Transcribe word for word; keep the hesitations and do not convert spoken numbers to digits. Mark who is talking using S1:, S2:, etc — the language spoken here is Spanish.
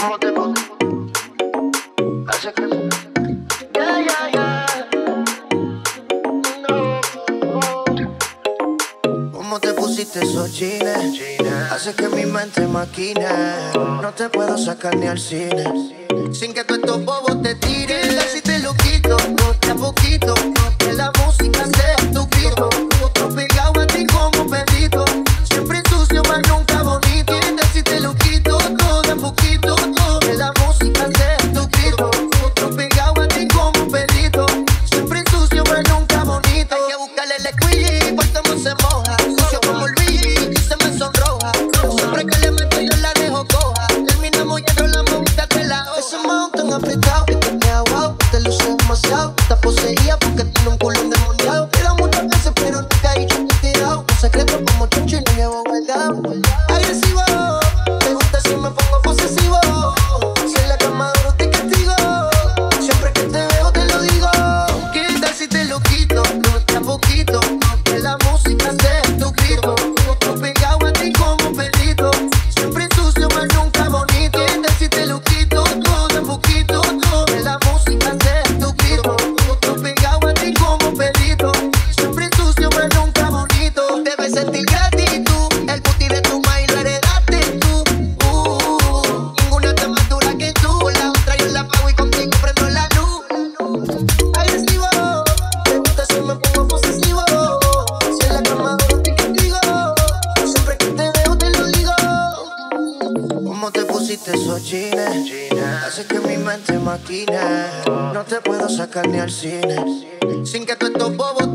S1: ¿Cómo te puse? Hace que... Yeah, yeah, yeah. No, no. ¿Cómo te pusiste esos jeans? Hace que mi mente maquine. No te puedo sacar ni al cine sin que tú estos bobos te tiren. ¿Qué tal si te lo quito? No te a poquito. Que la música sea tu grito. Otro pegado a ti como perrito. Siempre sucio, mas nunca bonito. ¿Qué tal si te lo quito? Todo de a poquito. Que la música sea tu grito. Otro pegado a ti como perrito. Siempre sucio, mas nunca bonito. Hay que buscarle el squeeze, pues todo se moja. Sucio como el Luis y se me sonroja. Siempre que le meto yo la dejo coja. Terminamos yendo la monta que la hoja. Ese mount tan apretado que te queda wow. Te luce demasiado, te poseía porque tiene un culo endemoniado. Te da muchas veces pero nunca he dicho que te he dado. Un secreto como chucho y no llevo guardado. Agresivo, te gusta si me pongo posesivo. Si en la cama duro te castigo. Siempre que te veo te lo digo. ¿Qué tal si te lo quito? No te a poquito. Que la música sea tu grito. Otro pegado a ti como perrito. Siempre sucio mas nunca bonito. ¿Qué tal si te lo quito? Todo de a poquito. Que la música sea tu grito. Otro pegado a ti como perrito. Siempre sucio mas nunca bonito. Debes sentir gratitud. El booty de tu maíz lo heredaste tú. Uh, ninguna está más dura que tú. La otra yo la pago y contigo prendo la luz. Agresivo, te gusta si me pongo posesivo. Si en la cama duro te castigo. Siempre que te veo te lo digo. ¿Cómo te pusiste esos jeans? Hace que mi mente maquine. No te puedo sacar ni al cine sin que tú estos bobos